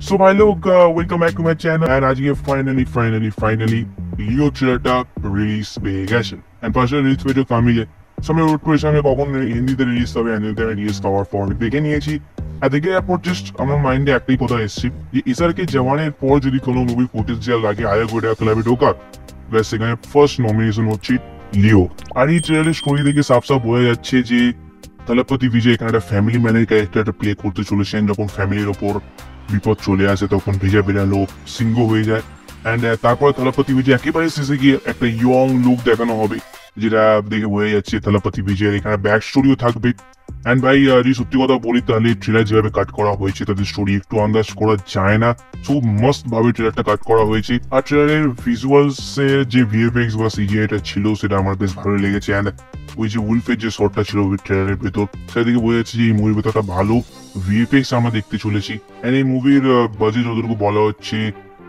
So भाई लोग welcome back to my channel and आज ये finally Leo ট্রেলারটা রিলিজ পেয়ে গেছে and পাশে রিলিজ পেয়ে কামিলে সামনে ওয়েট করেছি আমি কখন হিন্দিতে রিলিজ হবে হিন্দিতে রিলিজ পাওয়ার পর দেখে নিয়েছি আর দেখে এরপর জাস্ট আমার মাইন্ডে একটাই কথা এসেছে যে এসআরকে জওয়ানের পর যদি কোনো মুভি পোটেনশিয়াল লাগে আয়া গোটা ক্লাবে ঢোকার ব্যাস সেখানে ফার্স্ট নমিনেশন হচ্ছে লিও। আর এই ট্রেলারের স্টোরি দেখে সাফ বোঝা যাচ্ছে যে থলপতি বিজয় এখানে একটা ফ্যামিলি ম্যানের ক্যারেক্টারটা প্লে করতে চলেছেন। যখন ফ্যামিলির ওপর বিপদ চলে আসে তখন বিজয় বেরালো সিংহ হয়ে যায় অ্যান্ড তারপরে থলপতি বিজয় একেবারে শেষে গিয়ে একটা ইয়ং লুক দেখানো হবে যেটা দেখে বোঝা যাচ্ছে থলপতি বিজয়ের এখানে ব্যাক স্টোরিও থাকবে। অ্যান্ড ভাই যদি সত্যি কথা বলি তাহলে ট্রেলার যেভাবে কাট করা হয়েছে তাদের স্টোরি একটু আন্দাজ করা যায় না, খুব মস্ত ভাবে ট্রেলারটা কাট করা হয়েছে। আর ট্রেলারের ভিজুয়ালস এর যে ভিএফএক্স বা সিজিআইটা ছিল সেটা আমার বেশ ভালো লেগেছে। অ্যান্ড ওই যে উলফের যে শটটা ছিল ওই ট্রেলারের ভেতর সেদিকে বোঝা যাচ্ছে যে এই মুভির ভেতর একটা ভালো ভিএফএক্স আমরা দেখতে চলেছি। অ্যান্ড এই মুভির বাজেট যতটুকু বলা হচ্ছে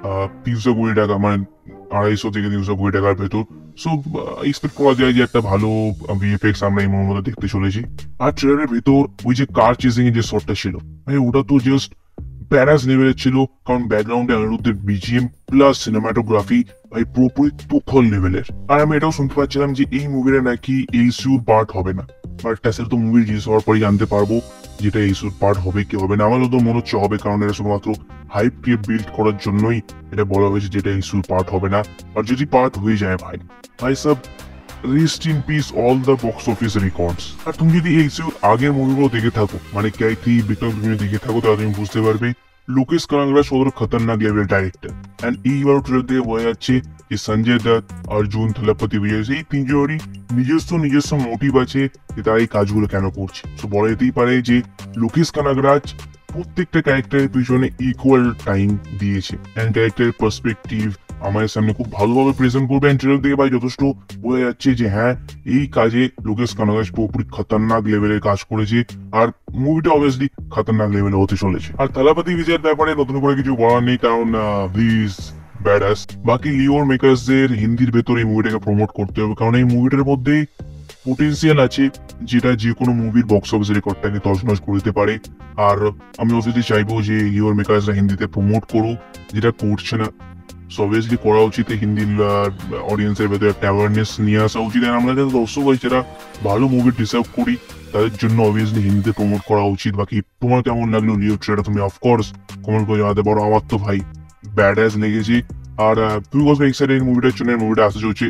300 কোটি টাকা, মানে 250 থেকে 300 কোটি টাকার ভেতর। সো এক্সপেক্ট করা যায় যে একটা ভালো ভিএফএক্স আমরা এই মুভির মধ্যে দেখতে চলেছি। আর ট্রেলারের ভেতর ওই যে কার চেজিং এর যে শটটা ছিল ভাই ওটা তো জাস্ট প্যারাস লেভেলের ছিল, কারণ ব্যাকগ্রাউন্ডে অনিরুদ্ধের বিজিএম প্লাস সিনেমাটোগ্রাফি ভাই পুরোপুরি তুখল লেভেলের। আর আমি এটাও শুনতে পাচ্ছিলাম যে এই মুভিটা নাকি এইসিউর পার্ট হবে না, বাট সেটা তো মুভির রিলিজ হওয়ার পরে জানতে পারবো যেটা এইসিউর পার্ট হবে কি হবে না। আমারও তো মনে হচ্ছে হবে, কারণ এটা শুধুমাত্র হাইপ কে বিল্ড করার জন্যই এটা বলা হয়েছে যেটা এইসিউর পার্ট হবে না। আর যদি পার্ট হয়ে যায় ভাই সব rest in peace all the box office records. আর তুমি যদি এইসিউর আগের মুভিগুলো দেখে থাকো, মানে ক্যাথি বিক্রম তুমি দেখে থাকো, তাহলে তুমি বুঝতে পারবে লোকেশ কানাগড়া সদর খতরনাক লেভেল ডাইরেক্টর। অ্যান্ড এইবার ট্রেলার দিয়ে বোঝা যাচ্ছে যে সঞ্জয় দত্ত, অর্জুন, থলপতি বিজয় এই তিনজনেরই নিজস্ব মোটিভ আছে যে তারা এই কাজগুলো কেন করছে। তো বলা যেতেই পারে যে লোকেশ কানাগরাজ প্রত্যেকটা ক্যারেক্টারের পিছনে ইকুয়াল টাইম দিয়েছে অ্যান্ড ক্যারেক্টারের পার্সপেক্টিভ আমাদের সামনে খুব ভালোভাবে প্রেজেন্ট করবে। অ্যান্ড ট্রেলার দিয়ে ভাই যথেষ্ট বোঝা যাচ্ছে যে হ্যাঁ এই কাজে লোকেশ কানাগরাজ পুরোপুরি খতরনাক লেভেলের কাজ করেছে আর মুভিটা অবভিয়াসলি খতরনাক লেভেলে হতে চলেছে। আর থালাপতি বিজয়ের ব্যাপারে নতুন করে কিছু বলার নেই, কারণ হিজ ব্যাডাস। বাকি লিওর মেকার্সদের হিন্দির ভেতরে এই মুভিটাকে প্রমোট করতে হবে, কারণ এই মুভিটার মধ্যে পোটেন্সিয়াল আছে যেটা যে কোনো মুভির বক্স অফিস রেকর্ডটাকে তছনছ করে দিতে পারে। আর আমি অবভিয়াসলি চাইবো যে লিওর মেকার্সরা হিন্দিতে প্রমোট করুক, যেটা করছে না। সো অবভিয়াসলি করা উচিত, হিন্দি অডিয়েন্সের ভেতরে একটা অ্যাওয়ারনেস নিয়ে আসা উচিত। আমরা যারা দর্শক হয় যারা ভালো মুভি ডিসার্ভ করি তাদের জন্য অবভিয়াসলি হিন্দিতে প্রমোট করা উচিত। বাকি তোমার কেমন লাগলো লিও ট্রেলারটা তুমি অফকোর্স কমেন্ট করে জানাতে পারো। আমার তো ভাই ব্যাড অ্যাজ লেগেছে। আর তুমি কত এক্সাইটেড এই মুভিটার জন্য? মুভিটা আসতে চলছে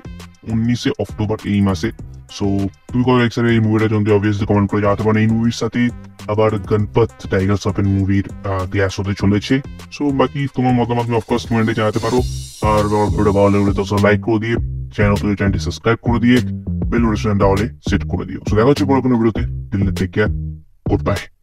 19 অক্টোবর এই মাসে। সো তুমি কত এক্সাইটেড এই মুভিটার জন্য অবভিয়াসলি কমেন্ট করে জানাতে পারো। এই মুভির সাথে আবার গণপত টাইগার শ্রফের মুভির ক্লাস হতে চলেছে। সো বাকি তোমার মতামত তুমি অফকোর্স কমেন্টে জানাতে পারো। আর ভিডিওটা ভালো লাগলে তো লাইক করে দিয়ে চ্যানেলটি সাবস্ক্রাইব করে দিয়ে বেল নোটিফিকেশনটা অলে সেট করে দিও। সো দেখা হচ্ছে পরে কোনো ভিডিওতে। Take care, good by.